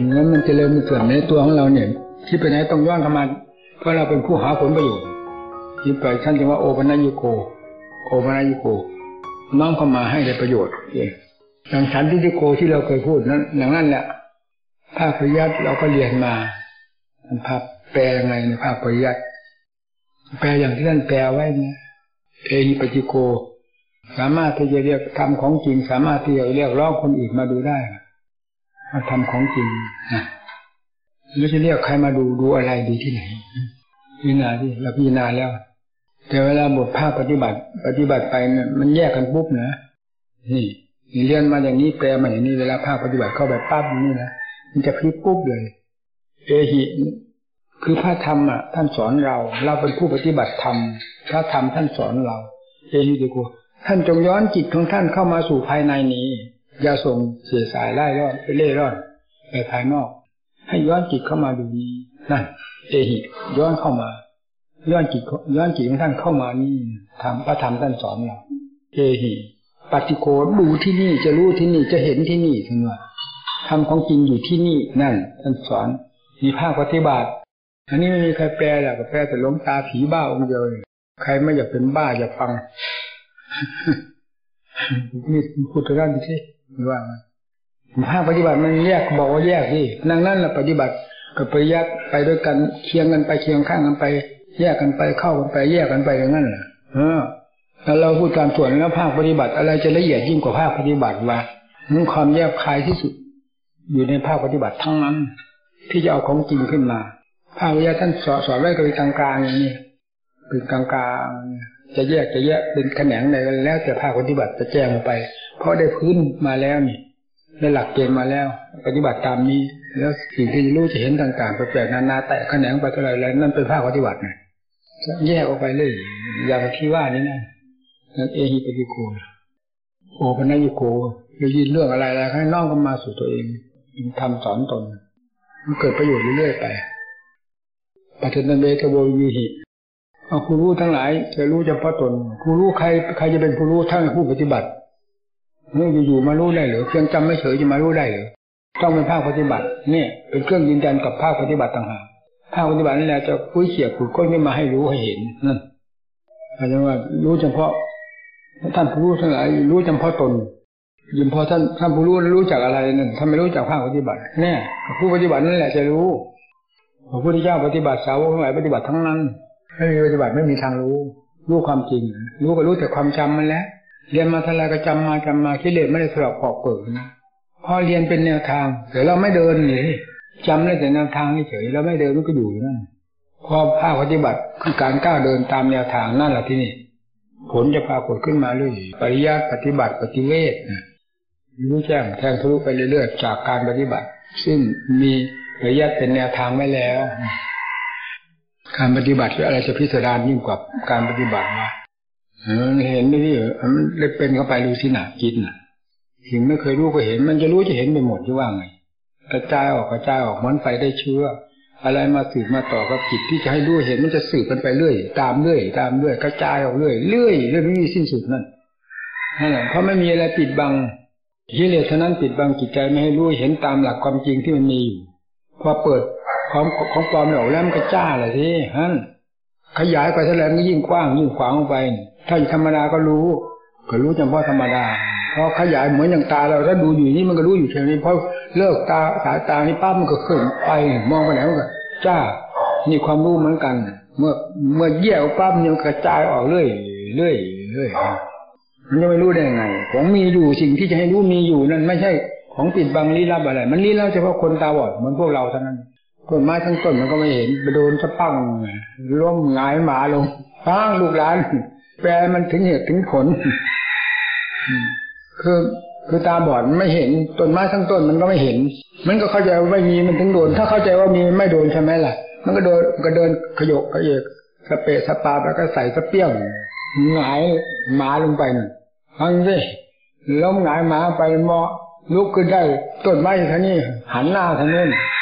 งั้นมันเจริญมันเสื่อมในตัวของเราเนี่ยที่ไปไหนต้องย้อนเข้ามาเพราะเราเป็นผู้หาผลประโยชน์ที่ไปท่านจึงว่าโอปัญญิโกน้อมเข้ามาให้ได้ประโยชน์อย่างฉันทิฏฐิโกที่เราเคยพูดนั้นอย่างนั้นแหละภาคปริยัติเราก็เรียนมาภาพแปลยังไงในภาคปริยัติแปลอย่างที่ท่านแปลไว้เนี่ยเอหิปัจจิโกสามารถที่จะเรียกทำของจริงสามารถที่จะเรียกร้องคนอื่นมาดูได้มาทำของจริงไม่ใช่เรียกใครมาดูอะไรดีที่ไหนพิจารณาที่เราพิจารณาแล้วแต่เวลาบทภาคปฏิบัติไปเนี่ยมันแยกกันปุ๊บนะนี่เรียนมาอย่างนี้แปลมาอย่างนี้เวลาภาคปฏิบัติเข้าไปปั๊บนี่นะมันจะพลิกปุ๊บเลยเอหิคือพระธรรมท่านสอนเราเป็นผู้ปฏิบัติธรรมพระธรรมท่านสอนเราเอหิติโกท่านจงย้อนจิตของท่านเข้ามาสู่ภายในนี้อย่าส่งเสียสายไล่ร่อนไปเล่ร่อนไปภายนอกให้ย้อนจิตเข้ามาดูนี้นั่นเอหิย้อนเข้ามาย้อนจิตของท่านเข้ามานี่ธรรมพระธรรมท่านสอนเราเอหิปฏิโกดูที่นี่จะรู้ที่นี่จะเห็นที่นี่ถึงว่าธรรมของจริงอยู่ที่นี่นั่นท่านสอนมีภาคปฏิบัติอันนี้ไม่มีใครแปลหรอกแปลแต่หลวงตาผีบ้าองค์เดียวใครไม่อยากเป็นบ้าอยากฟังนี่พูดถึงด้านที่ว่าภาคปฏิบัติมันแยกบอกว่าแยกที่นั่นแหละปฏิบัติกับปริยัติไปด้วยกันเคียงกันไปเคียงข้างกันไปแยกกันไปเข้ากันไปแยกกันไปอย่างนั้นแหละแล้วเราพูดตามส่วนแล้วภาคปฏิบัติอะไรจะละเอียดยิ่งกว่าภาคปฏิบัติว่ามันความแยบคายที่สุดอยู่ในภาคปฏิบัติทั้งนั้นที่จะเอาของจริงขึ้นมาภาควิทยาท่านสอนไว้ก็เป็นกลางๆอย่างนี้เป็นกลางๆจะแยกเป็นแขนงไหนกันแล้วแต่ภาคปฏิบัติจะแจ้งไปเพราะได้พื้นมาแล้วนี่ได้หลักเกณฑ์มาแล้วปฏิบัติตามนี้แล้วสิ่งที่รู้จะเห็นต่างๆแปลกๆนานาแต่แขนงไปเท่าไหร่แล้วนั่นเป็นภาคปฏิบัตินะแยกออกไปเลยอย่างที่ว่านี่นั่นเอหิปฏิโกโอปัญญิโกได้ยินเรื่องอะไรให้น้อมกันมาสู่ตัวเองทำสอนตนมันเกิดประโยชน์เรื่อยๆไปปัจจันเบทโววิหิผู้รู้ทั้งหลายจะรู้เฉพาะตนผู้รู้ใครจะเป็นผู้รู้ทั้งผู้ปฏิบัตินี่อยู่ๆมารู้ได้หรือเพียงจำไม่เฉยจะมารู้ได้หรือต้องเป็นภาคปฏิบัติเนี่ยเป็นเครื่องยืนยันกับภาคปฏิบัติต่างหากภาคปฏิบัตินั่นแหละจะคุ้ยเขี่ยขุดค้นขึ้นมาให้รู้ให้เห็นนั่นอาจารย์ว่ารู้เฉพาะท่านผู้รู้ทั้งหลายรู้เฉพาะตนยิ่งพอท่านผู้รู้จักอะไรนั่นท่านไม่รู้จักภาคปฏิบัติแน่ผู้ปฏิบัตินั่นแหละจะรู้พระพุทธเจ้าปฏิบัติสาวกทั้งหลายปฏิบัติทั้งนั้นไม่มีปฏิบัติไม่มีทางรู้ความจริงรู้ก็รู้แต่ความจำมันแล้วเรียนมาเท่าไรก็จำมาคิดเลสไม่ได้สลับปอกเปิดนะพอเรียนเป็นแนวทางแต่เราไม่เดินนี่จำได้แต่แนวทางเฉยเราไม่เดินมันก็อยู่นั่นพอภาคปฏิบัติคือการก้าวเดินตามแนวทางนั่นแหละที่นี่ผลจะปรากฏขึ้นมาเรื่อยปริยัติปฏิบัติปฏิเวทรู้แจ้งแทงทะลุไปเรื่อยๆจากการปฏิบัติซึ่งมีปริยัติเป็นแนวทางไว้แล้วการปฏิบัติอะไรจะพิสดารยิ่งกว่าการปฏิบัติมาเห็นไหมที่มันเลยเป็นเข้าไปดูสิหนักจิตน่ะสิ่งไม่เคยรู้ก็เห็นมันจะรู้จะเห็นไปหมดที่ว่าไงกระจายออกเหมือนไฟได้เชื้ออะไรมาสืบมาต่อกับจิตที่จะให้รู้เห็นมันจะสืบกันไปเรื่อยตามเรื่อยกระจายออกเรื่อยไม่มีสิ้นสุดนั่นแหละเพราะไม่มีอะไรปิดบังกิเลสเท่านั้นปิดบังจิตใจไม่ให้รู้เห็นตามหลักความจริงที่มันมีอยู่พอเปิดของปลอมออกแล้วมันก็จ้าเลยทีขยายไปเท่าไหร่มันยิ่งกว้างยิ่งขวางออกไปถ้าธรรมดาก็รู้เฉพาะธรรมดาพอขยายเหมือนอย่างตาเราถ้าดูอยู่นี่มันก็รู้อยู่แค่นี้พอเลิกตาสายตานี่ปั๊บมันก็ขึ้นไปมองไปไหนมันก็จ้านี่ความรู้เหมือนกันเมื่อแยกปั๊บมันกระจายออกเรื่อยมันจะไม่รู้ได้ยังไงของมีอยู่สิ่งที่จะให้รู้มีอยู่นั่นไม่ใช่ของปิดบังลี้ลับอะไรมันลี้ลับเฉพาะคนตาบอดเหมือนพวกเราเท่านั้นต้นไม้ทั้งต้นมันก็ไม่เห็นไปโดนสะปังล้มหงายหมาลงฟังลูกหลานแปลมันถึงเหตุถึงผลคือตาบอดไม่เห็นต้นไม้ทั้งต้นมันก็ไม่เห็นมันก็เข้าใจว่าไม่มีมันถึงโดนถ้าเข้าใจว่ามีไม่โดนใช่ไหมล่ะมันก็เดินขยกขยเยกสเปะสปาแล้วก็ใส่สเปี้ยงหงายหมาลงไปน่ะฟังสิล้มหงายหมาไปมอลุกขึ้นได้ต้นไม้ท่านี้หันหน้าทางนู้น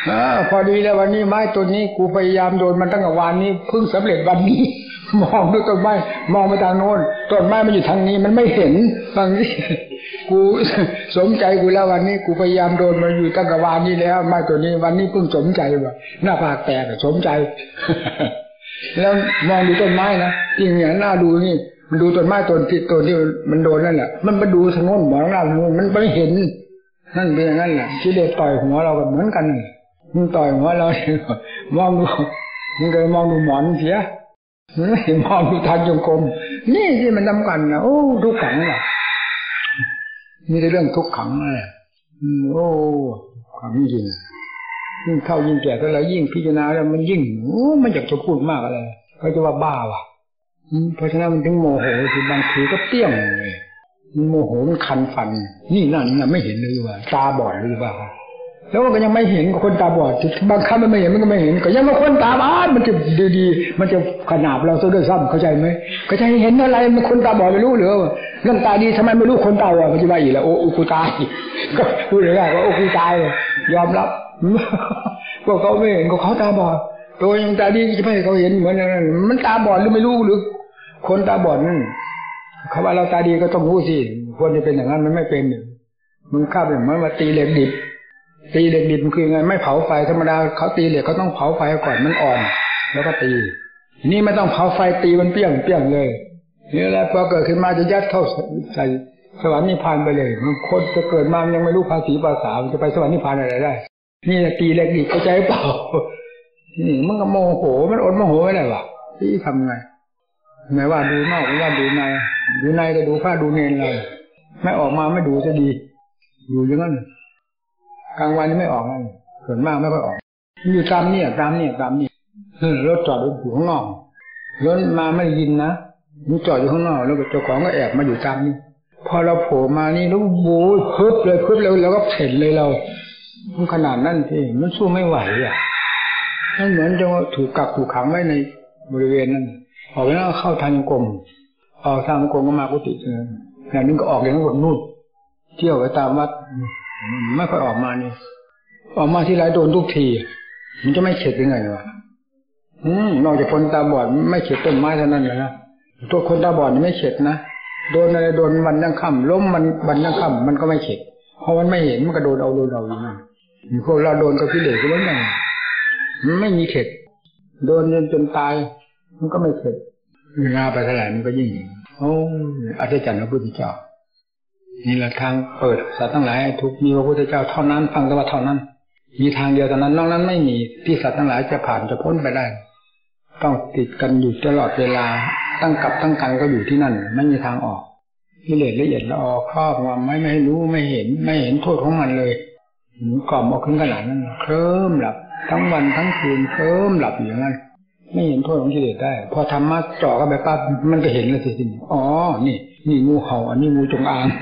พอดีแล้ววันนี้ไม้ต้นนี้กูพยายามโดนมันตั้งแต่วันนี้เพิ่งสำเร็จวันนี้มองดูต้นไม้มองไปทางโน้นต้นไม้มันอยู่ทางนี้มันไม่เห็นบางทีกูสมใจกูแล้ววันนี้กูพยายามโดนมันอยู่ตั้งแต่วันนี้แล้วไม้ตัวนี้วันนี้เพิ่งสมใจว่าหน้าผากแตกสมใจแล้วมองดูต้นไม้นะจริงอย่างน่าดูนี่มันดูต้นไม้ต้นที่มันโดนนั่นแหละมันไปดูทางโน้นมองทางโน้นมันไม่เห็นนั่นเป็นอย่างนั้นแหละกิเลสต่อยหัวเราแบบเหมือนกันมันต่อยหัวเรามองดูมันก็มองดูหมอนเสียมองดูทางจงกรมนี่ที่มันนำกันนะโอ้ทุกขังอ่ะมีแต่เรื่องทุกขังเลยโอ้ความยิ่งยิ่งเข้ายิ่งแก่ก็แล้วยิ่งพิจารณาแล้วมันยิ่งมันอยากจะพูดมากอะไรเขาจะว่าบ้าว่ะเพราะฉะนั้นมันถึงโมโหคือบางทีก็เตี้ยงเลยมันโมโหมันคันฟันนี่นั่นนี่ไม่เห็นเลยว่าตาบอดหรือเปล่าแล้วมันก็ยังไม่เห็นคนตาบอดบางครั้งมันไม่เห็นมันก็ไม่เห็นก็ยังมาคนตาบอดมันจะดีๆมันจะขนาบเราซะด้วยซ้ำเข้าใจไหมก็จะเห็นอะไรมันคนตาบอดไม่รู้หรือว่าเรื่องตาดีทำไมไม่รู้คนตาบอดมันจะว่าอีกแล้วโอ้กูตายก็พูดง่ายๆว่าโอ้กูตายยอมรับพวกเขาไม่เห็นก็เขาตาบอดตัวยังตาดีจะไม่ให้เขาเห็นเหมือนนั้นมันตาบอดหรือไม่รู้หรือคนตาบอดนั่นเขาว่าเราตาดีก็ต้องรู้สิควรจะเป็นอย่างนั้นมันไม่เป็นมึงข้าเป็นเหมือนมาตีเหล็กดิบตีเหล็กดิบมันคือไงไม่เผาไฟธรรมดาเขาตีเหล็กเขาต้องเผาไฟก่อนมันอ่อนแล้วก็ตีนี่ไม่ต้องเผาไฟตีมันเปี้ยงเลยนี่แหละพอเกิดขึ้นมาจะยัดเข้าใส่สวรรค์นิพพานไปเลยมันคนจะเกิดมายังไม่รู้ภาษีภาษาจะไปสวรรค์นิพพานอะไรได้นี่ตีเหล็กดิบเข้าใจเปล่านี่มันก็โมโหมันอดโมโหไม่ได้วะที่ทำไงไม่ว่าดูนอกไม่ว่าดูในก็ดูผ้าดูเนรเลยไม่ออกมาไม่ดูจะดีอยู่อย่างนั้นกลางวันนี่ไม่ออกเลยส่วนมากไม่ค่อยออกอยู่ตามนี่รถจอดอยู่ข้างนอกรถมาไม่ยินนะมันจอดอยู่ข้างนอกแล้วเจ้าของก็แอบมาอยู่ตามนี่พอเราโผล่มานี่แล้วโว้ยพึบเลยแล้วก็เห็นเลยเราขนาดนั้นที่มันสู้ไม่ไหวอ่ะมันเหมือนจะถูกกักถูกขังไว้ในบริเวณนั้นออกแล้วเข้าทางกรมออกทางกรมก็มากุฏิอย่างนึงก็ออกอย่างนั้นหมดนู่นเที่ยวไปตามวัดไม่ค่อยออกมานี่ออกมาที่ไรโดนทุกทีมันจะไม่เข็ดยังไงวะนอกจากคนตาบอดไม่เข็ดต้นไม้เท่านั้นเลยนะตัวคนตาบอดนี่ไม่เข็ดนะโดนอะไรโดนวันยังค่ำล้มมันวันยังค่ำมันก็ไม่เข็ดเพราะมันไม่เห็นมันก็โดนเอาอยู่นั่นพวกเราโดนกับกิเลสก็เหมือนกันมันไม่มีเข็ดโดนจนตายมันก็ไม่เข็ดงาไปเท่าไหร่มันก็ยิ่งโอ้อัศจรรย์พระพุทธเจ้านี่แหละทางเปิดสัตว์ทั้งหลายทุกมีพระพุทธเจ้าเท่านั้นฟังแต่ว่าเท่านั้นมีทางเดียวเท่านั้นนอกนั้นไม่มีที่สัตว์ทั้งหลายจะผ่านจะพ้นไปได้ต้องติดกันอยู่ตลอดเวลาตั้งกับตั้งกันก็อยู่ที่นั่นไม่มีทางออกกิเลสละเอียดละออครอบงำไม่ให้รู้ไม่เห็นโทษของมันเลยกล่อมออกขึ้นขนาดนั้นเคลิ้มหลับทั้งวันทั้งคืนเคลิ้มหลับอย่างนั้นไม่เห็นโทษของกิเลสได้พอธรรมะเจาะกันไปปั๊บมันก็เห็นแล้วสิอ๋อนี่งูเห่าอันนี้งูจงอาง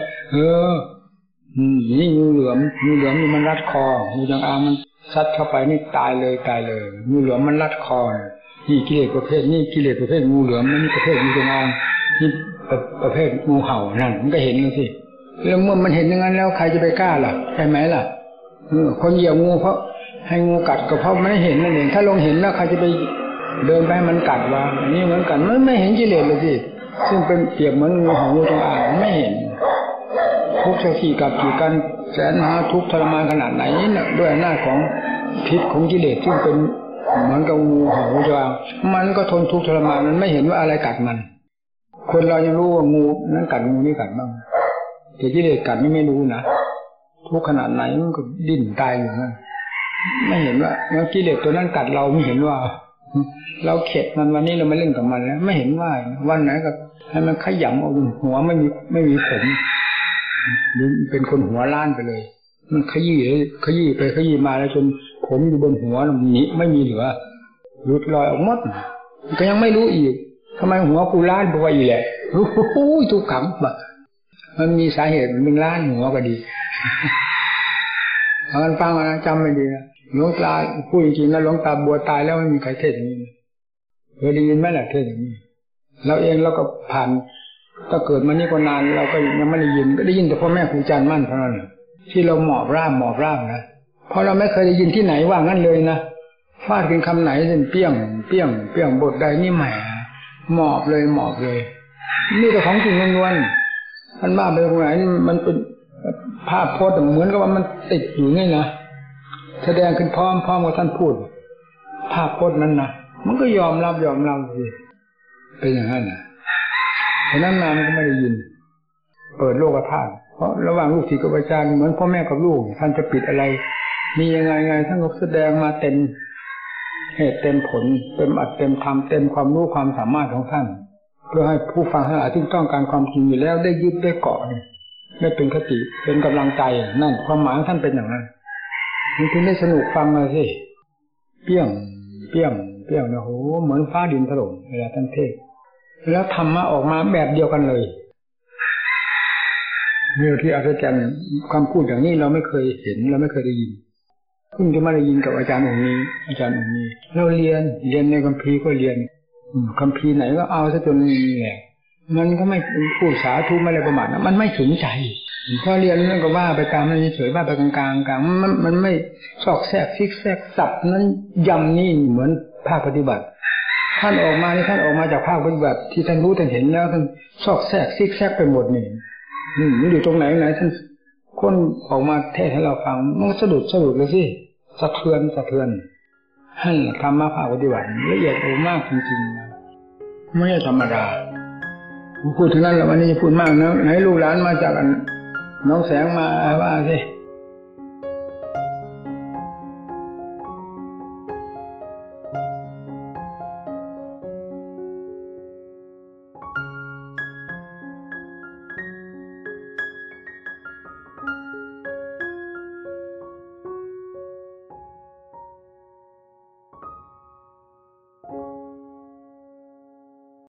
นี่งูเหลือมนี่มันรัดคองูจงอางมันซัดเข้าไปนี่ตายเลยงูเหลือมมันรัดคอนี่กิเลสประเภทนี่กิเลสประเภทงูเหลือมนี่ประเภทงูจงอางนี่ประเภทงูเห่านั่นมันก็เห็นแล้วสิแล้วเมื่อมันเห็นอย่างนั้นแล้วใครจะไปกล้าล่ะใช่ไหมล่ะคนเหยียบงูเพราะให้งูกัดก็เพราะไม่เห็นนั่นเองถ้าลงเห็นแล้วใครจะไปเดินไปให้มันกัดวะนี่เหมือนกันไม่เห็นกิเลสเลยสิซึ่งเป็นเปรียบเหมือนงูเห่างูจงอางไม่เห็นทุกข์ขี่กับอยู่กันแสนมหาทุกข์ทรมานขนาดไหนด้วยหน้าของพิษของกิเลสซึ่งเป็นเหมือนกับงูเห่างูจงอางมันก็ทนทุกข์ทรมานมันไม่เห็นว่าอะไรกัดมันคนเรายังรู้ว่างูนั้นกัดงูนี่กัดบ้างแต่กิเลสกัดไม่รู้นะทุกข์ขนาดไหนมันก็ดิ้นตายอยู่นั่นไม่เห็นว่ากิเลสตัวนั้นกัดเราไม่เห็นว่าเราเข็ดมันวันนี้เราไม่เล่นกับมันแล้วไม่เห็นว่าวันไหนก็ให้มันขยำเอาหัวไม่มีผมเป็นคนหัวล้านไปเลยมันขยี้ไปขยี้มาแล้วจนผมอยู่บนหัวนี้ไม่มีเหลือหลุดลอยออกหมดก็ยังไม่รู้อีกทำไมหัวกูล้านไปอีกแหละทุกขังแบบมันมีสาเหตุมึงล้านหัวก็ดีเอากันฟังนะจำไม่ดีนะหลวงตาพูดจริงๆนะหลวงตาบัวตายแล้วไม่มีใครเทศอย่างนี้เคยได้ยินไหมล่ะเทศอย่างนี้เราเองเราก็ผ่านก็เกิดมานี่ก็นานเราก็ยังไม่ได้ยินก็ได้ยินแต่พ่อแม่ครูอาจารย์มั่นเท่านั้นที่เราหมอบราบนะเพราะเราไม่เคยได้ยินที่ไหนว่างั้นเลยนะฟาดกันคำไหนเป็นเปี้ยงเปี้ยงเปี้ยงบทใดนี่แหมหมอบเลยหมอบเลยนี่แต่ของจริงล้วนๆมันบ้าไปตรงไหนมันเป็นภาพพจน์เหมือนกับว่ามันติดอยู่ไงนะแสดงขึ้นพร้อมกับท่านพูดภาพพจน์นั้นนะมันก็ยอมรับสิเป็นอย่างนั้นนะเพราะนั้นมามันก็ไม่ได้ยินเปิดโลกธาตุเพราะระหว่างลูกศิษย์กับอาจารย์เหมือนพ่อแม่กับลูกท่านจะปิดอะไรมียังไงท่านก็แสดงมาเต็มเหตุเต็มผลเต็มอัดเต็มธรรมเต็มความรู้ความสามารถของท่านเพื่อให้ผู้ฟังทั้งหลายที่ต้องการความจริงอยู่แล้วได้ยึดได้เกาะได้เป็นคติเป็นกำลังใจนั่นความหมายของท่านเป็นอย่างนั้นมันถึงได้สนุกฟังเลยสิเปี้ยงนะโหเหมือนฟ้าดินถล่มเวลาท่านเทศแล้วธรรมะออกมาแบบเดียวกันเลยเรื่องที่อัศจรรย์ความพูดอย่างนี้เราไม่เคยเห็นเราไม่เคยได้ยินเพิ่งจะมาได้ยินกับอาจารย์องค์นี้เราเรียนในคัมภีร์ก็เรียนคัมภีร์ไหนก็เอาซะจนแหลกมันก็ไม่พูดสาธุไม่อะไรประมาณนั้นมันไม่ถึงใจพอเรียนนั่นก็ว่าไปตามนั้นเฉยว่าไปกลางมันไม่ซอกแซกซิกแซกสับนั้นยำนี่เหมือนภาคปฏิบัติท่านออกมาจากภาคปฏิบัติที่ท่านรู้ท่านเห็นแล้วท่านซอกแซกซิกแซกไปหมดนี่มันอยู่ตรงไหนท่านคนออกมาเทศให้เราฟังมันสะดุดเลยสิสะเทือนท่านธรรมะภาคปฏิบัติละเอียดมากจริงๆไม่ใช่ธรรมดาพูดถึงนั้นแล้ววันนี้พูดมากนะไหนลูกหลานมาจากน้องแสงมาว่าสิ